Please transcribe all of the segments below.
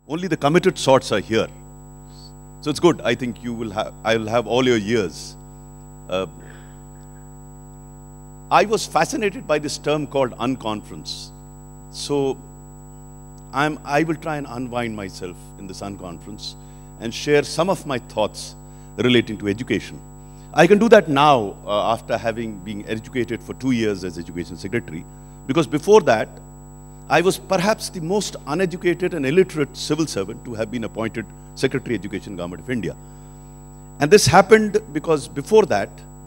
only the committed sorts are here. So it's good. I think I will have all your years. I was fascinated by this term called Unconference. So I will try and unwind myself in this Unconference and share some of my thoughts relating to education. I can do that now after having been educated for 2 years as Education Secretary, because before that, I was perhaps the most uneducated and illiterate civil servant to have been appointed Secretary Education, Government of India. And this happened because before that,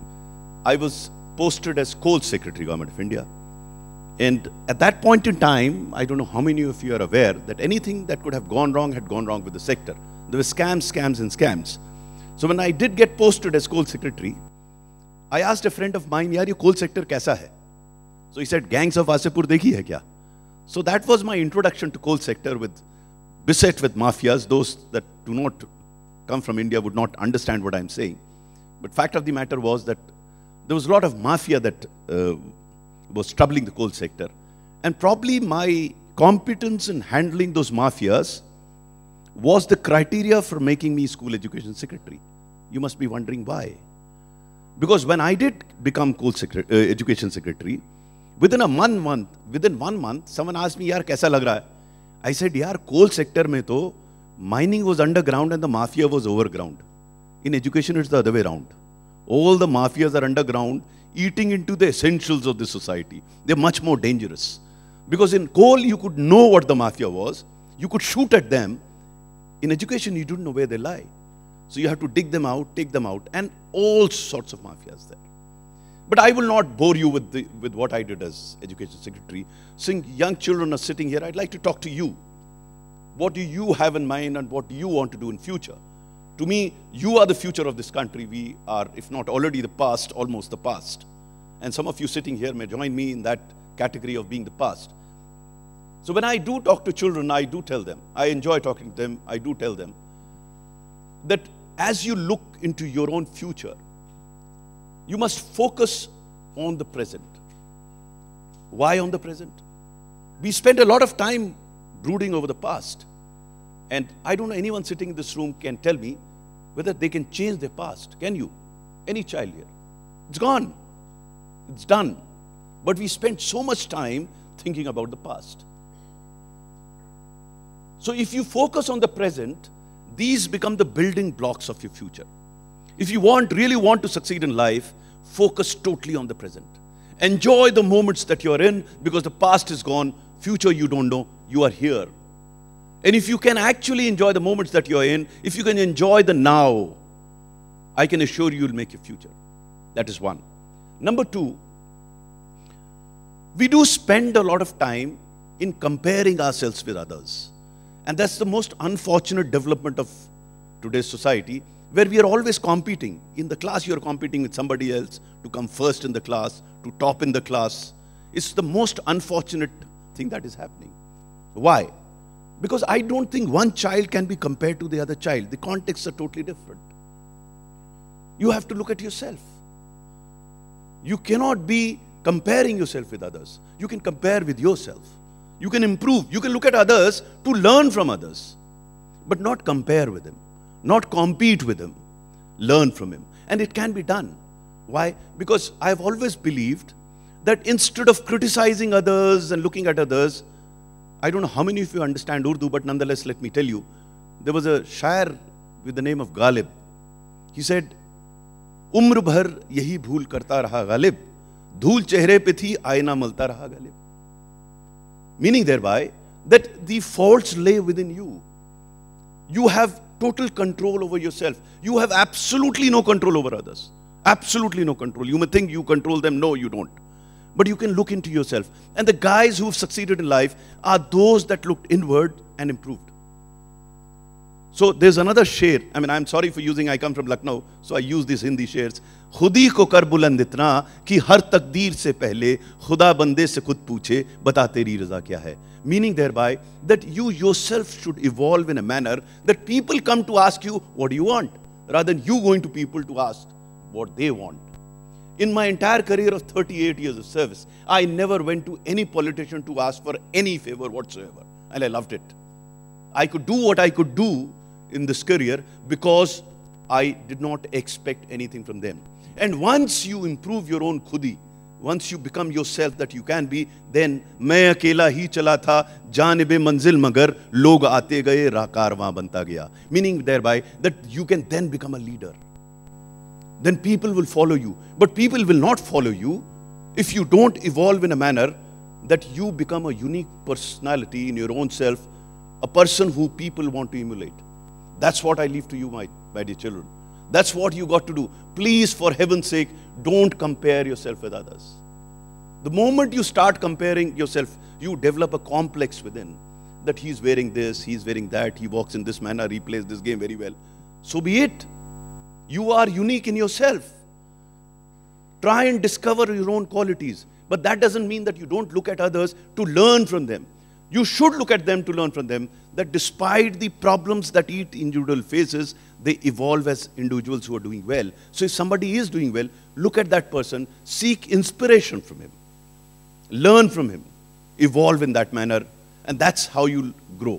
I was posted as Coal Secretary, Government of India. And at that point in time, I don't know how many of you are aware that anything that could have gone wrong had gone wrong with the sector. There were scams, scams and scams. So when I did get posted as Coal Secretary, I asked a friend of mine, yaar, ye coal sector kaisa hai? So he said, gangs of Wasipur dekhi hai kya? So that was my introduction to coal sector, beset with mafias. Those that do not come from India would not understand what I'm saying. But fact of the matter was that there was a lot of mafia that was troubling the coal sector. And probably my competence in handling those mafias was the criteria for making me School Education Secretary. You must be wondering why. Because when I did become Education Secretary, within 1 month, someone asked me, yaar, kaisa lag raha hai? I said, yaar, coal sector mein to mining was underground and the mafia was overground. In education, it's the other way around. All the mafias are underground, eating into the essentials of the society. They're much more dangerous. Because in coal, you could know what the mafia was. You could shoot at them. In education, you didn't know where they lie. So you have to dig them out, take them out, and all sorts of mafias there. But I will not bore you with what I did as Education Secretary. Since young children are sitting here, I'd like to talk to you. What do you have in mind and what do you want to do in future? To me, you are the future of this country. We are, if not already the past, almost the past. And some of you sitting here may join me in that category of being the past. So when I do talk to children, I do tell them, I enjoy talking to them, I do tell them that as you look into your own future, you must focus on the present. Why on the present? We spend a lot of time brooding over the past. And I don't know anyone sitting in this room can tell me whether they can change their past. Can you? Any child here? It's gone. It's done. But we spend so much time thinking about the past. So if you focus on the present, these become the building blocks of your future. If you really want to succeed in life, focus totally on the present. Enjoy the moments that you're in, because the past is gone, future you don't know, you are here. And if you can actually enjoy the moments that you're in, if you can enjoy the now, I can assure you you'll make your future. That is one. Number two, we do spend a lot of time in comparing ourselves with others. And that's the most unfortunate development of today's society, where we are always competing. In the class, you're competing with somebody else to come first in the class, to top in the class. It's the most unfortunate thing that is happening. Why? Because I don't think one child can be compared to the other child. The contexts are totally different. You have to look at yourself. You cannot be comparing yourself with others. You can compare with yourself. You can improve. You can look at others to learn from others, but not compare with them, not compete with him, learn from him. And it can be done. Why? Because I've always believed that instead of criticizing others and looking at others, I don't know how many of you understand Urdu, but nonetheless, let me tell you, there was a shair with the name of Ghalib. He said, Umr bhar yahi bhool karta raha Ghalib, dhool chehre pe thi, aina malta raha Ghalib. Meaning thereby that the faults lay within you. You have total control over yourself. You have absolutely no control over others. Absolutely no control. You may think you control them. No, you don't. But you can look into yourself. And the guys who have succeeded in life are those that looked inward and improved. So there's another sher. I mean, I'm sorry for using, I come from Lucknow, so I use these Hindi shares. खुदी को कर बुलंद इतना कि हर तकदीर से पहले खुदा बंदे से खुद पूछे बता तेरी रजा क्या है. Meaning thereby that you yourself should evolve in a manner that people come to ask you, what do you want? Rather than you going to people to ask what they want. In my entire career of 38 years of service, I never went to any politician to ask for any favor whatsoever. And I loved it. I could do what I could do in this career because I did not expect anything from them. And once you improve your own khudi, once you become yourself that you can be, then मैं अकेला ही चला था जानिबे मंजिल मगर लोग आते गए कारवां बनता गया. Meaning thereby that you can then become a leader. Then people will follow you. But people will not follow you if you don't evolve in a manner that you become a unique personality in your own self, a person who people want to emulate. That's what I leave to you, my dear children. That's what you got to do. Please, for heaven's sake, don't compare yourself with others. The moment you start comparing yourself, you develop a complex within that he's wearing this, he's wearing that, he walks in this manner, he plays this game very well. So be it. You are unique in yourself. Try and discover your own qualities. But that doesn't mean that you don't look at others to learn from them. You should look at them to learn from them, that despite the problems that each individual faces, they evolve as individuals who are doing well. So if somebody is doing well, look at that person, seek inspiration from him, learn from him, evolve in that manner, and that's how you'll grow.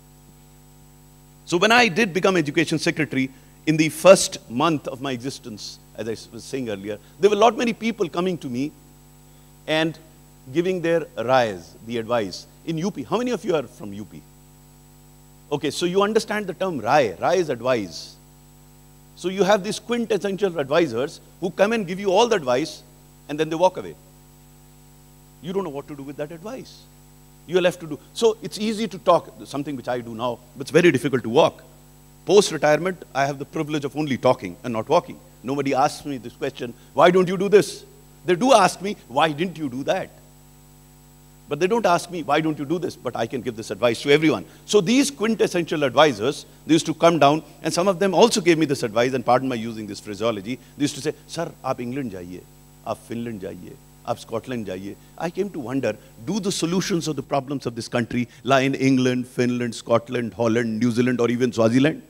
So when I did become Education Secretary, in the first month of my existence, as I was saying earlier, there were a lot many people coming to me and giving their rise, the advice. In UP, how many of you are from UP? Okay, so you understand the term Rai. Rai is advice. So you have these quintessential advisors who come and give you all the advice and then they walk away. You don't know what to do with that advice. You're left to do. So it's easy to talk, something which I do now, but it's very difficult to walk. Post-retirement, I have the privilege of only talking and not walking. Nobody asks me this question, why don't you do this? They do ask me, why didn't you do that? But they don't ask me, why don't you do this? But I can give this advice to everyone. So these quintessential advisors, they used to come down, and some of them also gave me this advice, and pardon my using this phraseology. They used to say, Sir, aap England jaiye, aap Finland jaiye, aap Scotland jaiye. I came to wonder, do the solutions of the problems of this country lie in England, Finland, Scotland, Holland, New Zealand, or even Swaziland?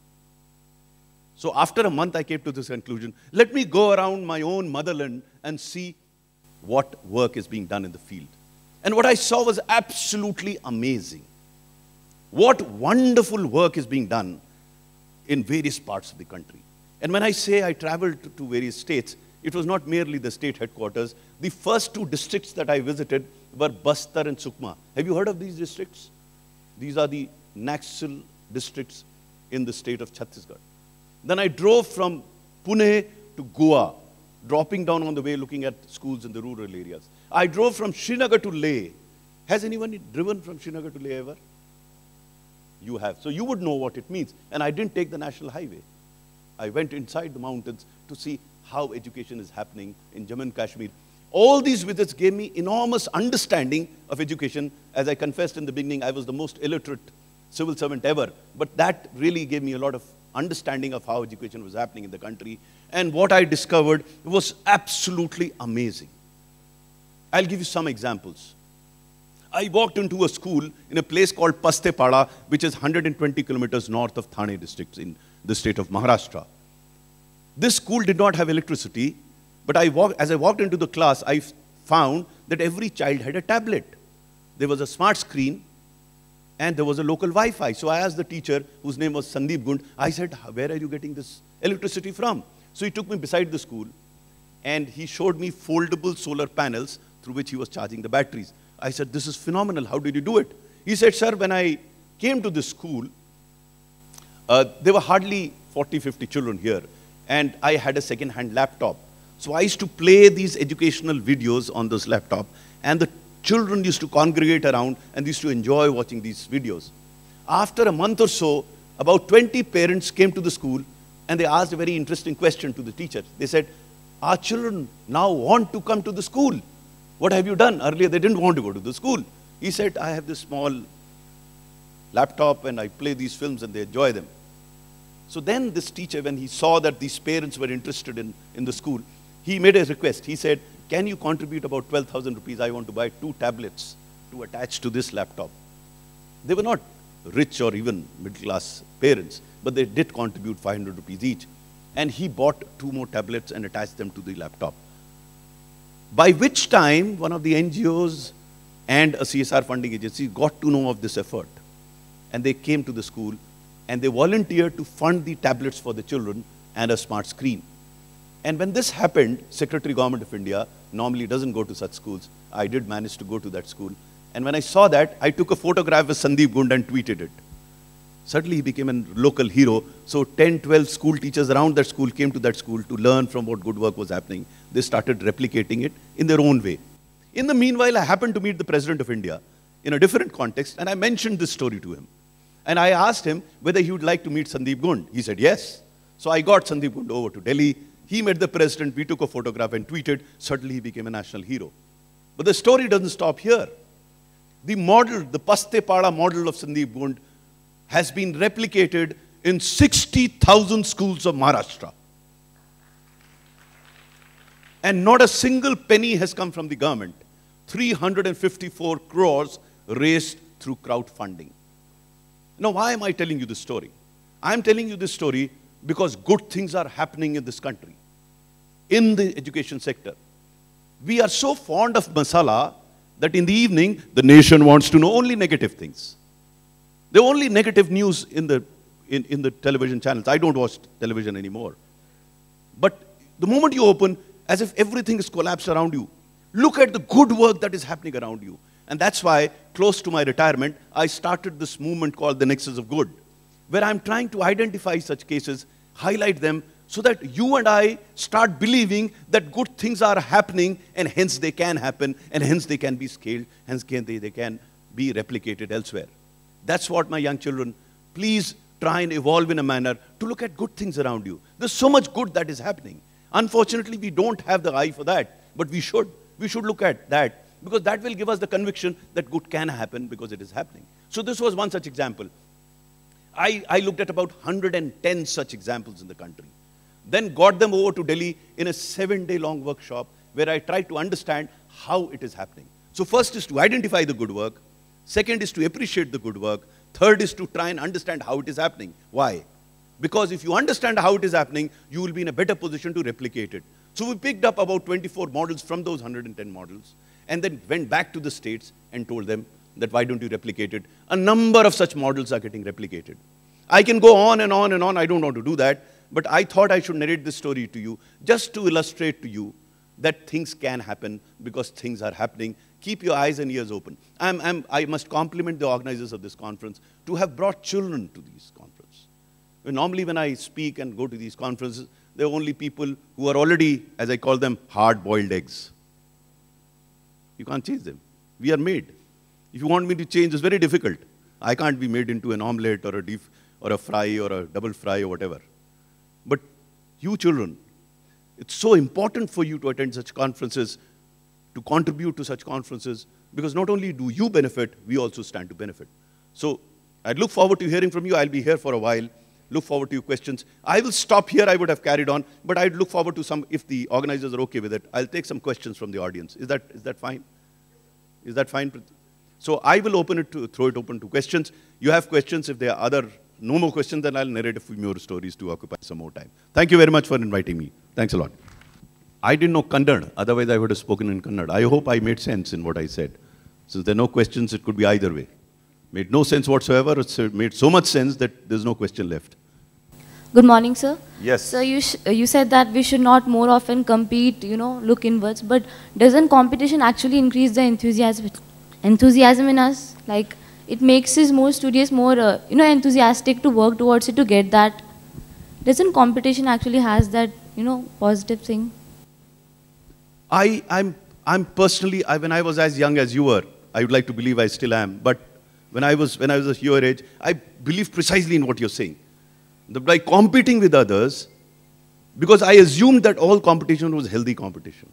So after a month, I came to this conclusion. Let me go around my own motherland and see what work is being done in the field. And what I saw was absolutely amazing. What wonderful work is being done in various parts of the country. And when I say I traveled to various states, it was not merely the state headquarters. The first two districts that I visited were Bastar and Sukma. Have you heard of these districts? These are the Naxal districts in the state of Chhattisgarh. Then I drove from Pune to Goa, dropping down on the way looking at schools in the rural areas. I drove from Srinagar to Leh. Has anyone driven from Srinagar to Leh ever? You have. So you would know what it means. And I didn't take the national highway. I went inside the mountains to see how education is happening in Jammu and Kashmir. All these visits gave me enormous understanding of education. As I confessed in the beginning, I was the most illiterate civil servant ever. But that really gave me a lot of understanding of how education was happening in the country. And what I discovered was absolutely amazing. I'll give you some examples. I walked into a school in a place called Pastepada, which is 120 kilometers north of Thane district in the state of Maharashtra. This school did not have electricity, but as I walked into the class, I found that every child had a tablet. There was a smart screen, and there was a local Wi-Fi. So I asked the teacher, whose name was Sandeep Gund, I said, where are you getting this electricity from? So he took me beside the school, and he showed me foldable solar panels through which he was charging the batteries. I said, this is phenomenal. How did you do it? He said, sir, when I came to this school, there were hardly 40, 50 children here, and I had a second-hand laptop. So I used to play these educational videos on this laptop, and the children used to congregate around and used to enjoy watching these videos. After a month or so, about 20 parents came to the school and they asked a very interesting question to the teacher. They said, our children now want to come to the school. What have you done? Earlier they didn't want to go to the school. He said, I have this small laptop and I play these films and they enjoy them. So then this teacher, when he saw that these parents were interested in the school, he made a request. He said, can you contribute about 12,000 rupees? I want to buy 2 tablets to attach to this laptop. They were not rich or even middle-class parents, but they did contribute 500 rupees each. And he bought 2 more tablets and attached them to the laptop. By which time, one of the NGOs and a CSR funding agency got to know of this effort. and they came to the school, and they volunteered to fund the tablets for the children and a smart screen. And when this happened, Secretary Government of India normally doesn't go to such schools. I did manage to go to that school. And when I saw that, I took a photograph with Sandeep Gund and tweeted it. Suddenly he became a local hero. So 10, 12 school teachers around that school came to that school to learn from what good work was happening. They started replicating it in their own way. In the meanwhile, I happened to meet the President of India in a different context, and I mentioned this story to him. And I asked him whether he would like to meet Sandeep Gund. He said yes. So I got Sandeep Gund over to Delhi. He met the President, we took a photograph and tweeted. Suddenly he became a national hero. But the story doesn't stop here. The model, the Paste Pada model of Sandeep Gund has been replicated in 60,000 schools of Maharashtra. And not a single penny has come from the government. 354 crores raised through crowdfunding. Now, why am I telling you this story? I'm telling you this story because good things are happening in this country, in the education sector. We are so fond of masala that in the evening, the nation wants to know only negative things. The only negative news in the television channels. I don't watch television anymore. But the moment you open, as if everything is collapsed around you, look at the good work that is happening around you. And that's why, close to my retirement, I started this movement called the Nexus of Good, where I'm trying to identify such cases, highlight them, so that you and I start believing that good things are happening, and hence they can happen, and hence they can be scaled, hence they can be replicated elsewhere. That's what my young children, please try and evolve in a manner to look at good things around you. There's so much good that is happening. Unfortunately, we don't have the eye for that, but we should. We should look at that, because that will give us the conviction that good can happen because it is happening. So this was one such example. I looked at about 110 such examples in the country. Then got them over to Delhi in a 7-day-long workshop where I tried to understand how it is happening. So first is to identify the good work. Second is to appreciate the good work. Third is to try and understand how it is happening. Why? Because if you understand how it is happening, you will be in a better position to replicate it. So we picked up about 24 models from those 110 models and then went back to the states and told them that why don't you replicate it? A number of such models are getting replicated. I can go on and on and on. I don't want to do that. But I thought I should narrate this story to you just to illustrate to you that things can happen because things are happening. Keep your eyes and ears open. I must compliment the organizers of this conference to have brought children to these conferences. Normally when I speak and go to these conferences, there are only people who are already, as I call them, hard-boiled eggs. You can't change them. We are made. If you want me to change, it's very difficult. I can't be made into an omelette or a deep or a fry or a double fry or whatever. But you children, it's so important for you to attend such conferences, to contribute to such conferences, because not only do you benefit, we also stand to benefit. So I look forward to hearing from you. I'll be here for a while. Look forward to your questions. I will stop here. I would have carried on, but I'd look forward to some, if the organizers are okay with it, I'll take some questions from the audience. Is that fine? Is that fine? So I will throw it open to questions. You have questions. If there are no more questions, then I'll narrate a few more stories to occupy some more time. Thank you very much for inviting me. Thanks a lot. I didn't know Kannada, otherwise I would have spoken in Kannada. I hope I made sense in what I said. Since there are no questions, it could be either way. Made no sense whatsoever. It made so much sense that there's no question left. Good morning, sir. Yes. So you said that we should not more often compete, look inwards. But doesn't competition actually increase the enthusiasm in us? Like, it makes us more studious, more enthusiastic to work towards it to get that. Doesn't competition actually has that positive thing? I'm personally, when I was as young as you were, I would like to believe I still am. But when I was of your age, I believe precisely in what you're saying. That by competing with others, because I assumed that all competition was healthy competition.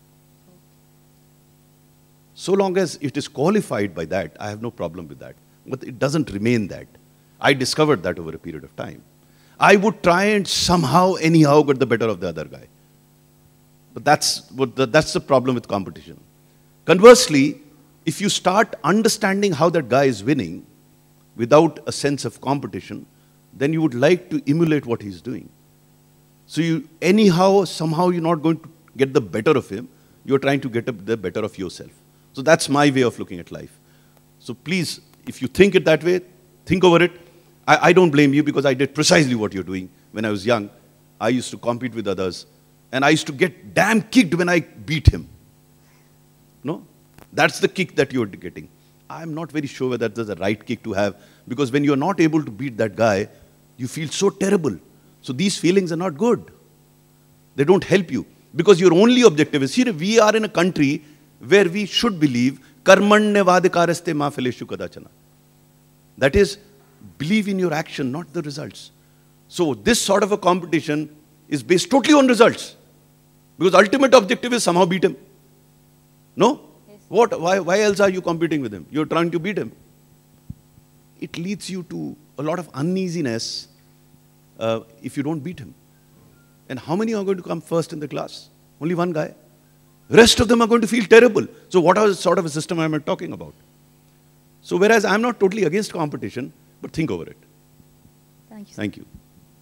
So long as it is qualified by that, I have no problem with that. But it doesn't remain that. I discovered that over a period of time. I would try and somehow, anyhow, get the better of the other guy. But that's the problem with competition. Conversely, if you start understanding how that guy is winning without a sense of competition, then you would like to emulate what he's doing. So somehow you're not going to get the better of him. You're trying to get the better of yourself. So that's my way of looking at life. So please, if you think it that way, think over it. I don't blame you because I did precisely what you're doing. When I was young, I used to compete with others. And I used to get damn kicked when I beat him. No? That's the kick that you're getting. I'm not very sure whether that's the right kick to have. Because when you're not able to beat that guy, you feel so terrible. So these feelings are not good. They don't help you. Because your only objective is, see, we are in a country where we should believe, karmanne vadikaraste ma phaleshu kadachana. That is, believe in your action, not the results. So this sort of a competition is based totally on results. Because ultimate objective is somehow beat him. No? Yes. What? Why else are you competing with him? You're trying to beat him. It leads you to a lot of uneasiness if you don't beat him. And how many are going to come first in the class? Only one guy. Rest of them are going to feel terrible. So what sort of a system am I talking about? So whereas I'm not totally against competition, but think over it. Thank you. Thank you.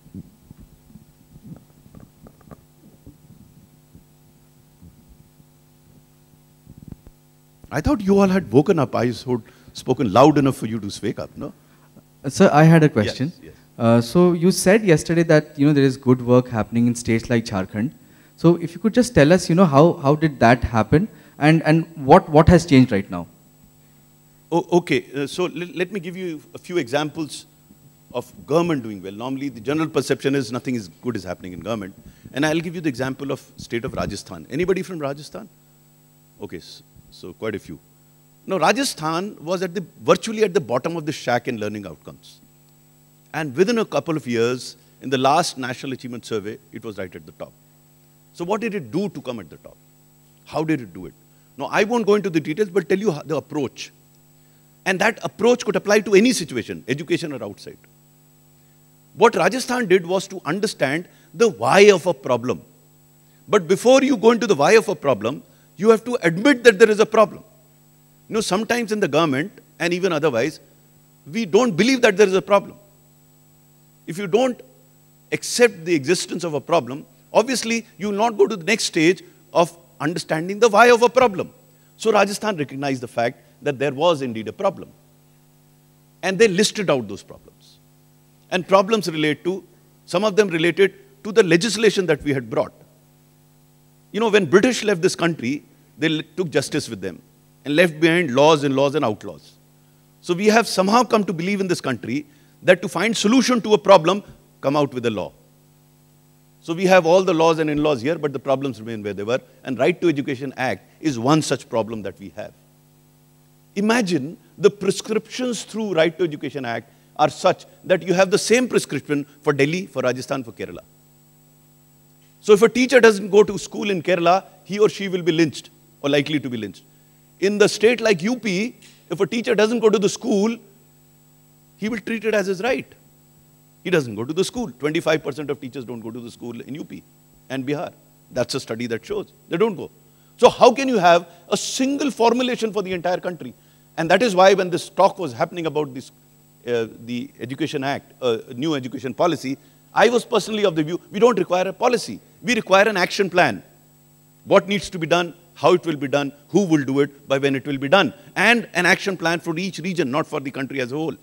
I thought you all had woken up. I had spoken loud enough for you to wake up, no? Sir, I had a question. Yes, yes. So you said yesterday that there is good work happening in states like Jharkhand. So if you could just tell us, how did that happen, and what has changed right now? Oh, okay. So let me give you a few examples of government doing well. Normally, the general perception is nothing is good is happening in government, and I'll give you the example of state of Rajasthan. Anybody from Rajasthan? Okay, so quite a few. Now, Rajasthan was virtually at the bottom of the shack in learning outcomes. And within a couple of years, in the last National Achievement Survey, it was right at the top. So what did it do to come at the top? How did it do it? Now, I won't go into the details, but tell you the approach. And that approach could apply to any situation, education or outside. What Rajasthan did was to understand the why of a problem. But before you go into the why of a problem, you have to admit that there is a problem. Sometimes in the government, and even otherwise, we don't believe that there is a problem. If you don't accept the existence of a problem, obviously, you will not go to the next stage of understanding the why of a problem. So Rajasthan recognized the fact that there was indeed a problem. And they listed out those problems. And problems some of them related to the legislation that we had brought. When British left this country, they took justice with them and left behind laws and outlaws. So we have somehow come to believe in this country that to find solution to a problem, come out with a law. So we have all the laws and in-laws here, but the problems remain where they were. And Right to Education Act is one such problem that we have. Imagine the prescriptions through Right to Education Act are such that you have the same prescription for Delhi, for Rajasthan, for Kerala. So if a teacher doesn't go to school in Kerala, he or she will be lynched or likely to be lynched. In the state like UP, if a teacher doesn't go to the school, he will treat it as his right. He doesn't go to the school. 25% of teachers don't go to the school in UP and Bihar. That's a study that shows. They don't go. So how can you have a single formulation for the entire country? And that is why when this talk was happening about this, the Education Act, new education policy, I was personally of the view, we don't require a policy. We require an action plan. What needs to be done, how it will be done, who will do it, by when it will be done. And an action plan for each region, not for the country as a whole.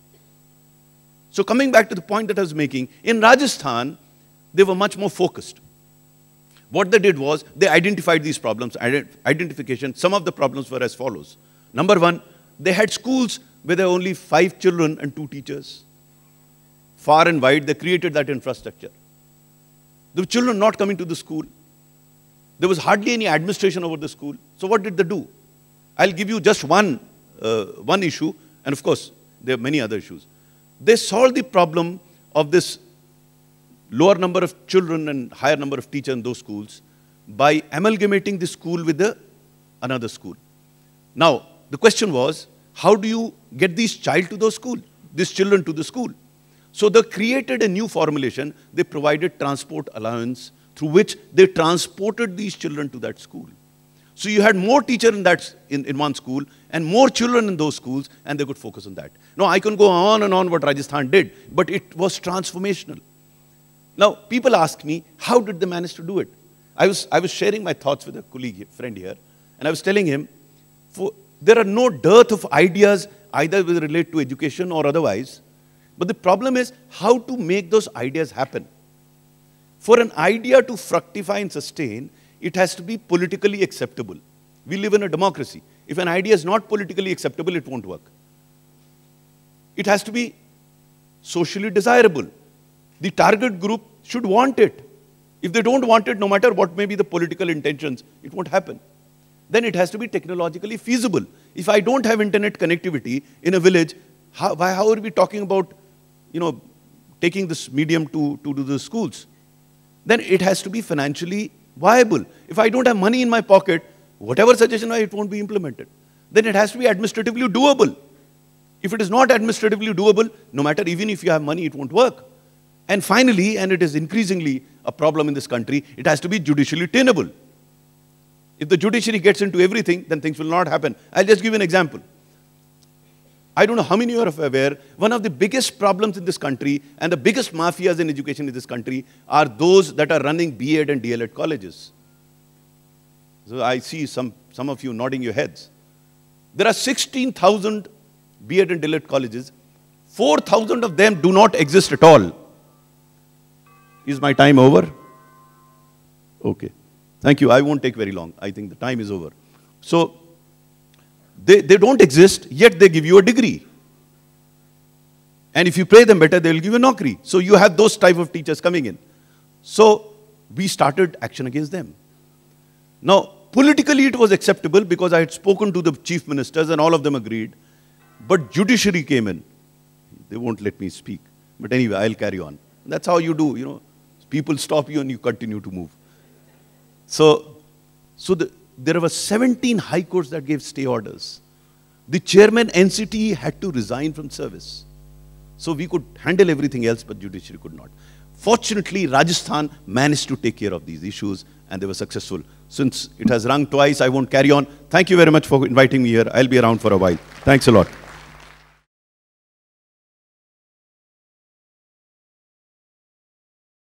So coming back to the point that I was making, in Rajasthan, they were much more focused. What they did was, they identified these problems, identification. Some of the problems were as follows. Number one, they had schools where there were only 5 children and 2 teachers. Far and wide, they created that infrastructure. The children not coming to the school. There was hardly any administration over the school. So what did they do? I'll give you just one issue, and of course, there are many other issues. They solved the problem of this lower number of children and higher number of teachers in those schools by amalgamating the school with another school. Now, the question was, how do you get these children to the school? So they created a new formulation. They provided transport allowance through which they transported these children to that school. So you had more teachers in one school and more children in those schools, and they could focus on that. Now, I can go on and on what Rajasthan did, but it was transformational. Now, people ask me, how did they manage to do it? I was sharing my thoughts with a friend here, and I was telling him, There are no dearth of ideas, either with relate to education or otherwise. But the problem is how to make those ideas happen. For an idea to fructify and sustain, it has to be politically acceptable. We live in a democracy. If an idea is not politically acceptable, it won't work. It has to be socially desirable. The target group should want it. If they don't want it, no matter what may be the political intentions, it won't happen. Then it has to be technologically feasible. If I don't have internet connectivity in a village, how are we talking about, taking this medium to do the schools? Then it has to be financially viable. If I don't have money in my pocket, whatever suggestion it won't be implemented. Then it has to be administratively doable. If it is not administratively doable, no matter even if you have money, it won't work. And finally, and it is increasingly a problem in this country, it has to be judicially tenable. If the judiciary gets into everything, then things will not happen. I'll just give you an example. I don't know how many of you are aware, one of the biggest problems in this country and the biggest mafias in education in this country are those that are running B.Ed and D.L.Ed colleges. So I see some of you nodding your heads. There are 16,000 B.Ed and D.Ed colleges. 4,000 of them do not exist at all. Is my time over? Okay. Thank you. I won't take very long. I think the time is over. So, they don't exist, yet they give you a degree. And if you pay them better, they will give you a naukri. So you have those type of teachers coming in. So we started action against them. Now, politically it was acceptable because I had spoken to the chief ministers and all of them agreed. But judiciary came in. They won't let me speak. But anyway, I'll carry on. That's how you do, People stop you and you continue to move. So there were 17 high courts that gave stay orders. The chairman NCT had to resign from service. So we could handle everything else, but judiciary could not. Fortunately, Rajasthan managed to take care of these issues and they were successful. Since it has rung twice, I won't carry on. Thank you very much for inviting me here. I'll be around for a while. Thanks a lot.